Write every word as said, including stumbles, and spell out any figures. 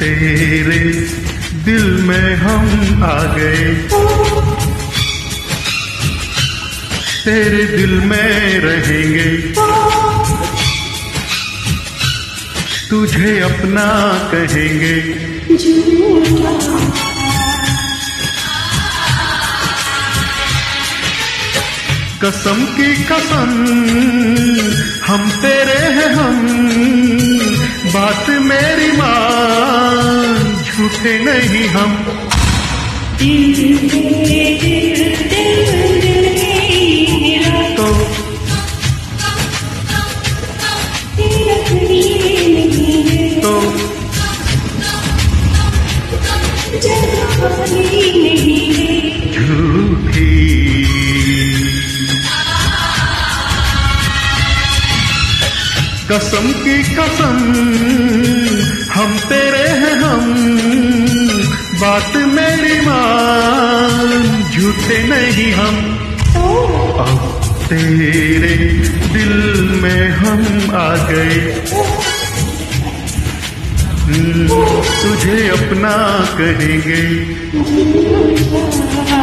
तेरे दिल में हम आ गए, तेरे दिल में रहेंगे, तुझे अपना कहेंगे। कसम की कसम हम तेरे हैं हम, बात मेरी मान, झूठे नहीं हम। तो तो झूठी कसम की कसम हम तेरे हैं हम, बात मेरी मान, झूठे नहीं हम। अब तेरे दिल में हम आ गए, तुझे अपना कहेंगे।